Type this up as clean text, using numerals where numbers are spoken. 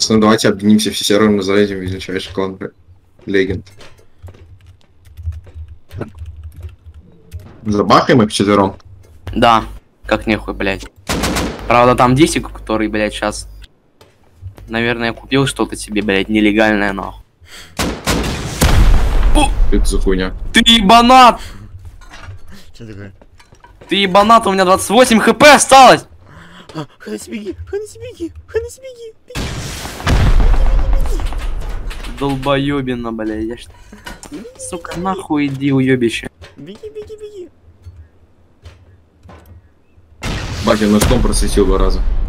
Пацаны, давайте объединимся все серверы, назовем величайший клан Легенд. Забахаем их вчетвером? Да, как нехуй, блядь. Правда, там дисик, который, блядь, сейчас... Наверное, купил что-то себе, блядь, нелегальное, нахуй. Это за хуйня. Ты ебанат! Что такое? Ты ебанат, у меня 28 хп осталось! Хэнс, беги! Хэнс, беги! Хэнс, беги! Долбоёбина, блядь, я ж... Сука, нахуй иди, уёбище. Беги, беги, беги! Бак, я ножком просветил 2 раза.